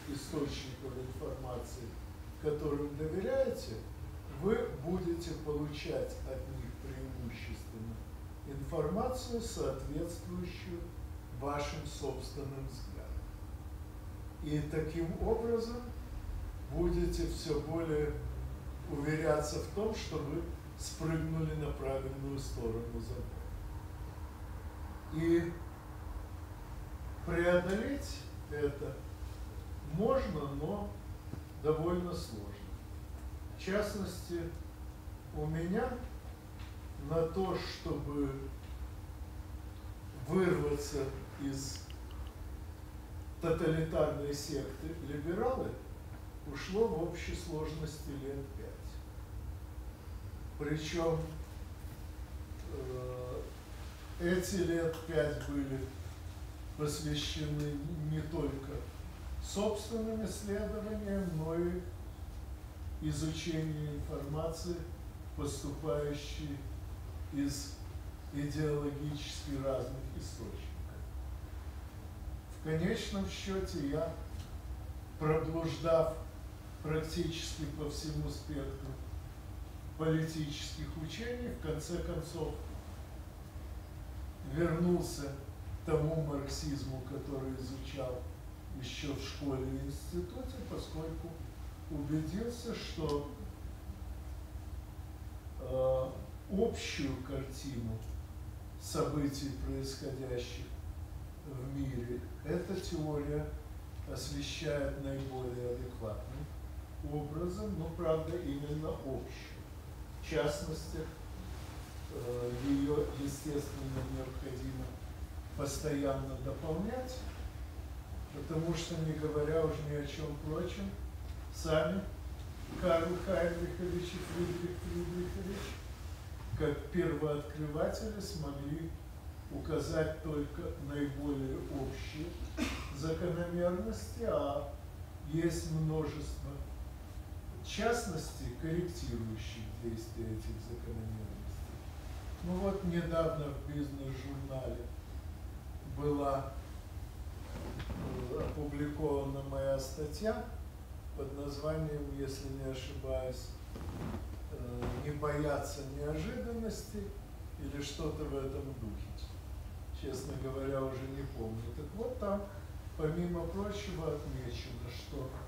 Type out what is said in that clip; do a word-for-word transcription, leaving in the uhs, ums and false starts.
источников информации, которым доверяете, вы будете получать от них преимущественно информацию, соответствующую вашим собственным взглядам. И таким образом будете все более уверяться в том, что вы спрыгнули на правильную сторону забора. И преодолеть это можно, но довольно сложно. В частности, у меня на то, чтобы вырваться из тоталитарной секты либералы, ушло в общей сложности лет пять. Причем э, эти лет пять были посвящены не только собственным исследованиям, но и изучению информации, поступающей из идеологически разных источников. В конечном счете я, проблуждав практически по всему спектру политических учений, в конце концов вернулся к тому марксизму, который изучал еще в школе и институте, поскольку убедился, что э, общую картину событий, происходящих в мире, эта теория освещает наиболее адекватным образом, но, правда, именно общую. В частности, э, ее, естественно, необходимо постоянно дополнять, потому что, не говоря уже ни о чем прочем, сами Карл Хайнрихович и Фридрих Фридрихович, как первооткрыватели, смогли указать только наиболее общие закономерности, а есть множество частностей, корректирующих действия этих закономерностей. Ну вот недавно в бизнес-журнале была э, опубликована моя статья под названием, если не ошибаюсь, э, «Не бояться неожиданности» или что-то в этом духе. Честно говоря, уже не помню. Так вот, там, помимо прочего, отмечено, что